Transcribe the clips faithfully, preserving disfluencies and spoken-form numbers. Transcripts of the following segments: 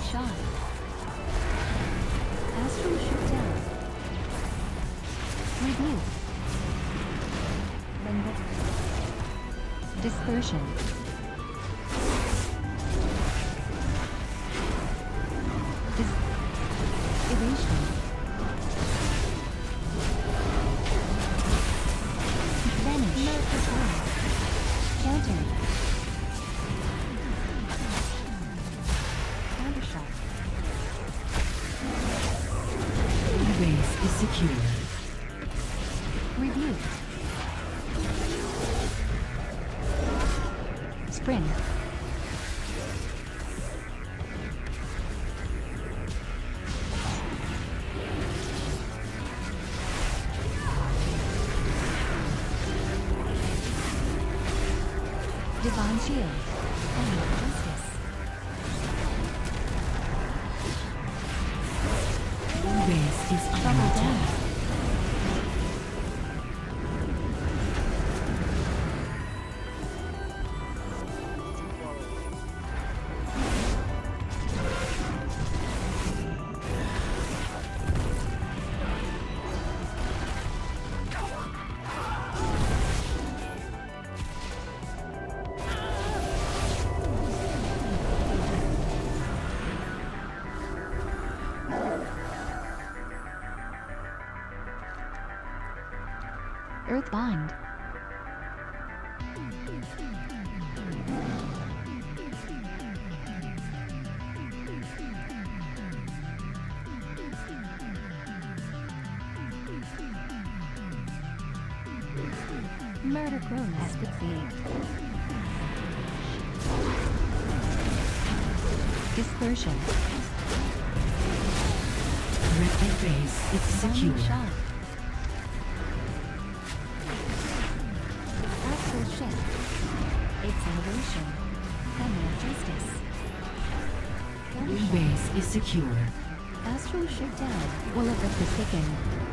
shot. Astral shoot down. Rebuke. Dispersion. Dis evasion. Vanish. Counter. Counter shot. Base is secure. Review. Spring. Divine Shield. And Justice. Base is under Double attack. down. Earthbind. Murder Crone has succeeded. Dispersion. Red base is secure. Divine shot. Astral shift. Its elevation. Hammer of Justice. Counter shot. Base is secure. Astral shoot down will affect the thicken.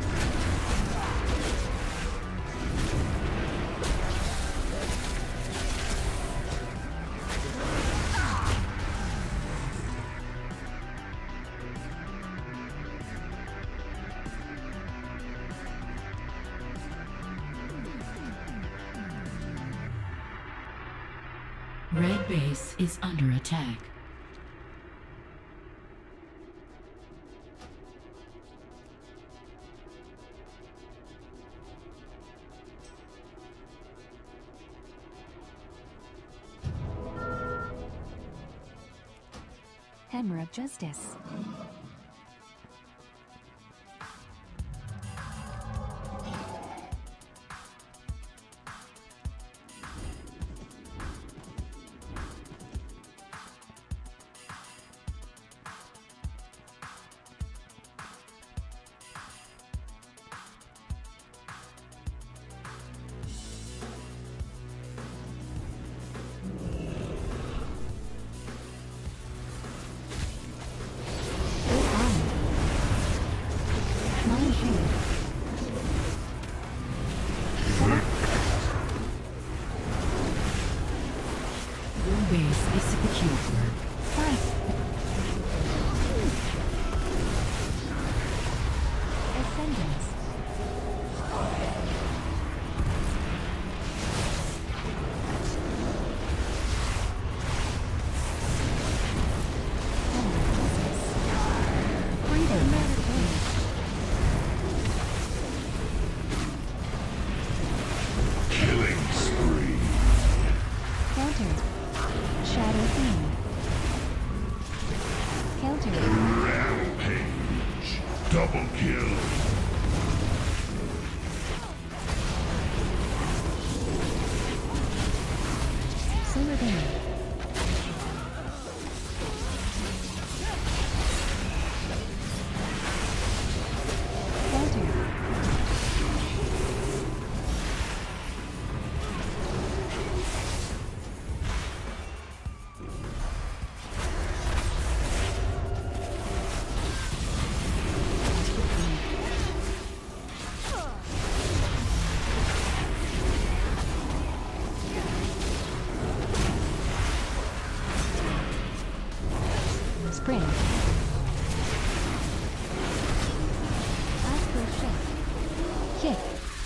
Red base is under attack. Hammer of Justice. Base is secure. Fight. Ascendance. Killing spree. Counter. Shadow Fiend. Counter. Rampage. Double kill. Solar Vein. Counter. Astral shift. Kick.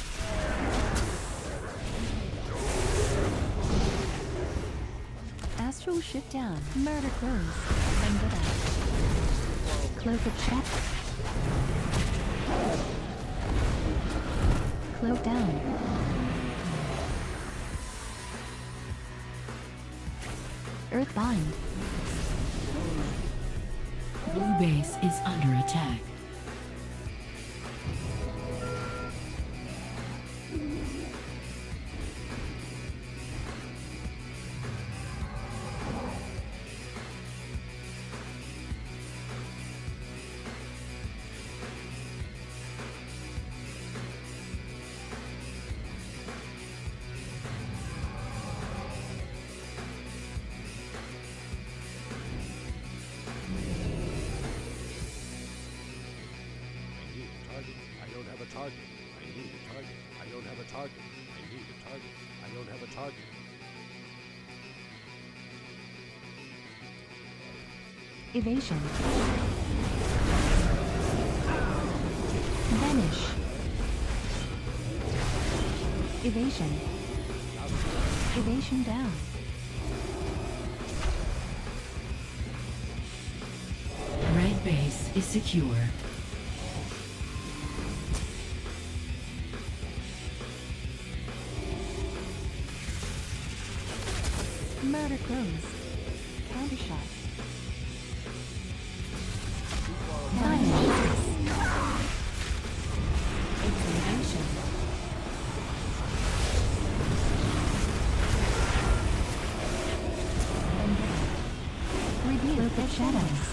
Astral shift down. Murder close. Vendetta. Cloak of shadow. Cloak down. Earthbind. Blue base is under attack. I don't have a target. I need a target. I don't have a target. I need a target. I don't have a target. Evasion. Vanish. Evasion. Evasion down. Red base is secure. Murder crows. Counter shot. Vanish. Evasion. Review the shadows.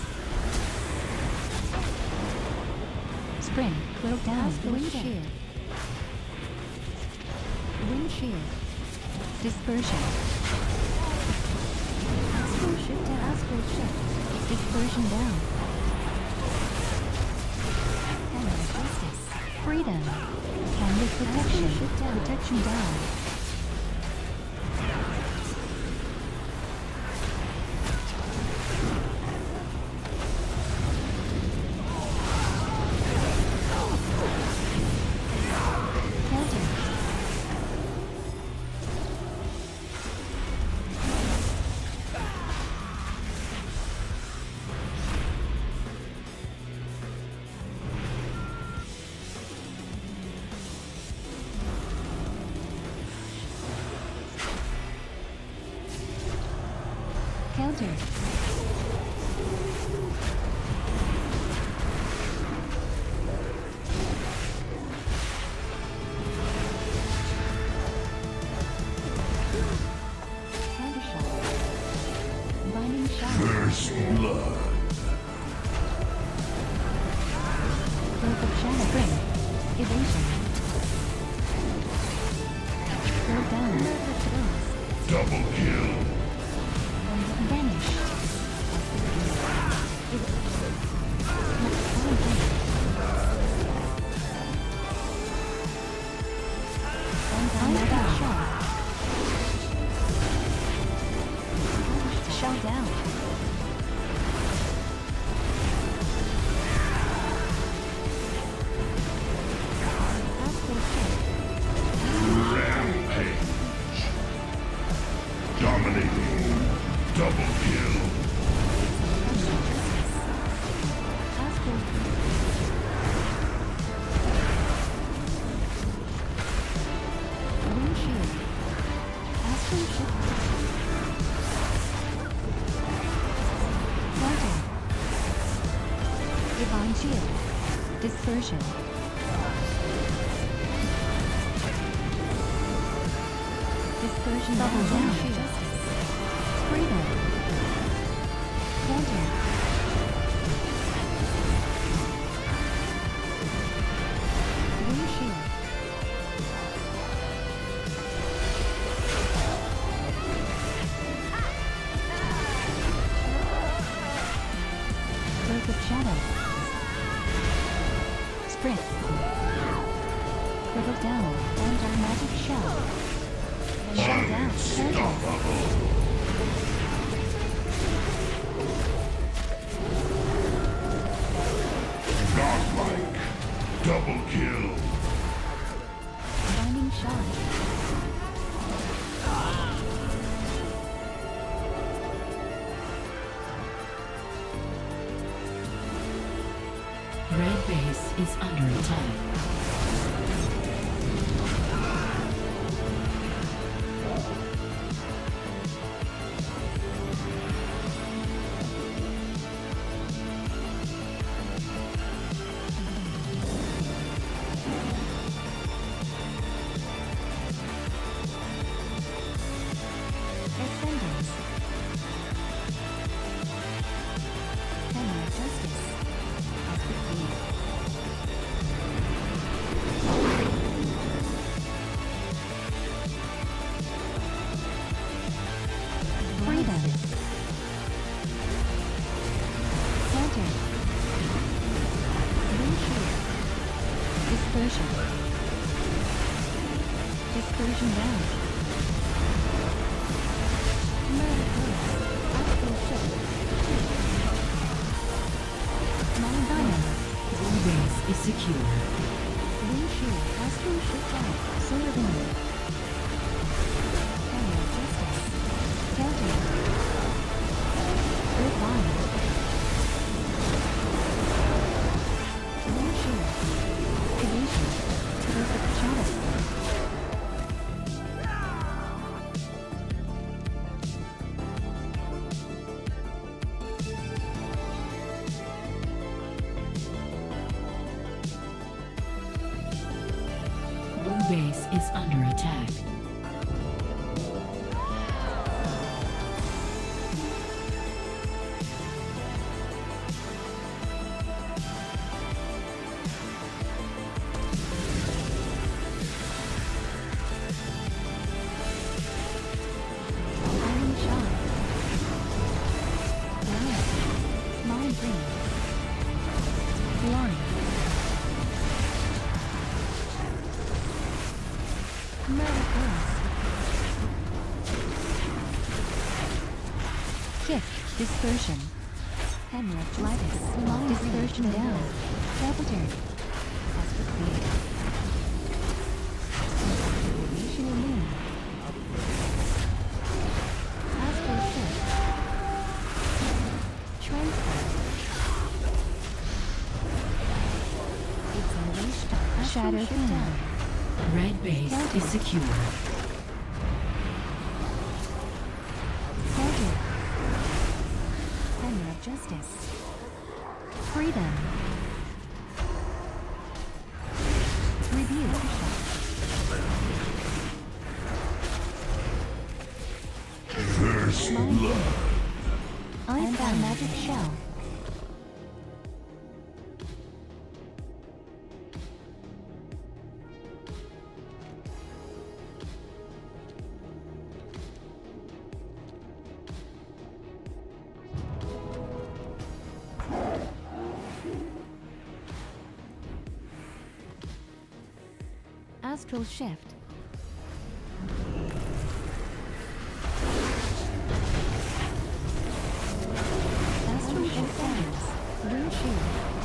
Spring. Cloak down. Wind shear. Wind shear. Dispersion. Astral shift to astral shift. Dispersion down. Canvas justice. Freedom. Canvas protection. Protection down. Counter. Counter. Counter shot. Binding shot. First blood. Cloak of shadow. Spring. Evasion. Throw down. Murder throws. Double kill. Vanish. Anti-magic shot. Shut down. Astral shift. Rampage. Dominating. Double kill. Astral Wind shield. Astral shift. Counter. Divine shield. Dispersion. Dispersion double down. Justice. Freedom. Counter. Wind shield. Cloak of shadow. Sprint. Cripple down. Anti-magic shell. Shut down. Turtle. Double kill. Blinding shot. Red base is under attack. Ascendance. Hammer of Justice. As we please. Freedom. Counter. Windshield. Dispersion. Dispersion down. Murder. Astral shift. Monodyne. Blue base is secure. Windshield. Astral shift out. Solar beam. Hammer of Justice. Counter. Red line. Windshield. Evasion. Perfect shadow. Blue base is under attack. Iron shot. Blind. Mind ring. Blind. Murder curse. Shift. Dispersion. Hammer of Justice. Mind dispersion down. Double turn. Astral clear. Evasion immune. Astral shift. Transfer. It's unleashed. Shadow down. Red base is secure. Counter. Hammer of Justice. Freedom. Review. First blood. I found magic shell. Astral shift. Astral shift. Blue shield.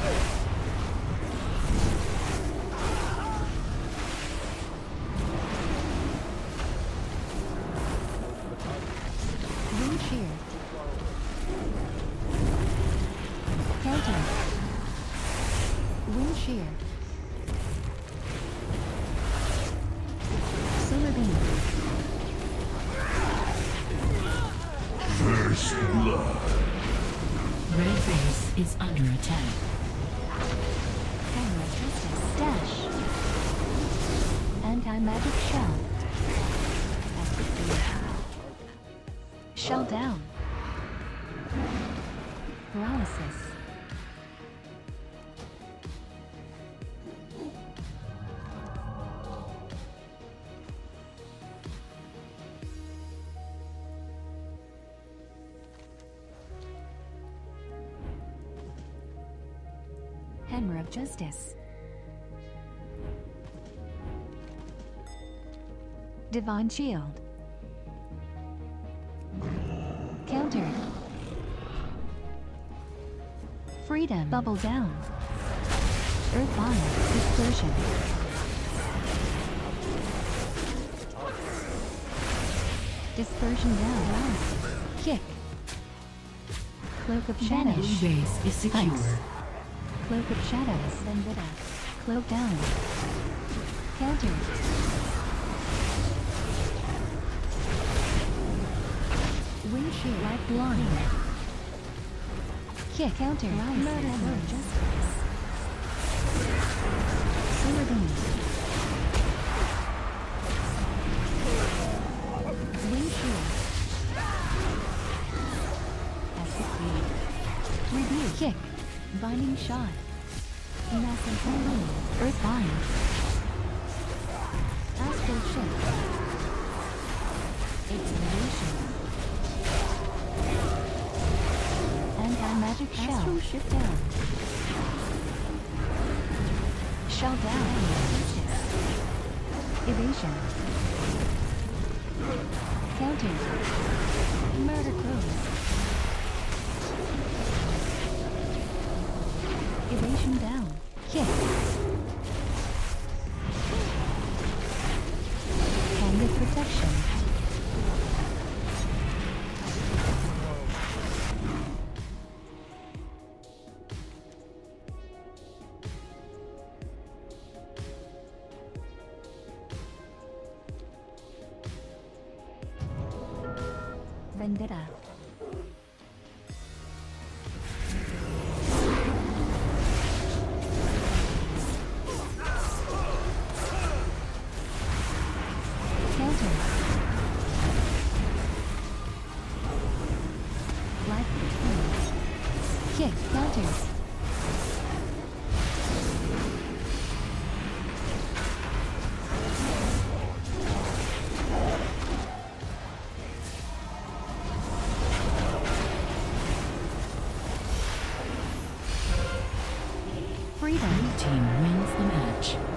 Blue shield. Counter. Wind shear. Solar beam. First blood. Red base is under attack. Camera justice. Dash. Anti-magic shell. Active. Shell down. Paralysis. Hammer of Justice. Divine Shield. Counter. Freedom. Bubble down. Earthbind. Dispersion. Dispersion down. Kick. Cloak of Shadows. Blue base is secure. Ice. Cloak of Shadows. Vendetta. Cloak down. Counter. Windshield. Light blind. Kick. Counter. Rise. Murder. Justice. Sword beam. Windshield. Execute. Review. Kick. Binding shot. Massive Hurling. Earthbind. Astral shift. Acceleration. Anti-magic shell. Astral shift down. Shell down. Evasion. Counter. Murder close. Evasion down. Kick. Hand of protection. Vendetta. Counter. Life between. Kick. Counter. Freedom. Blue team wins the match.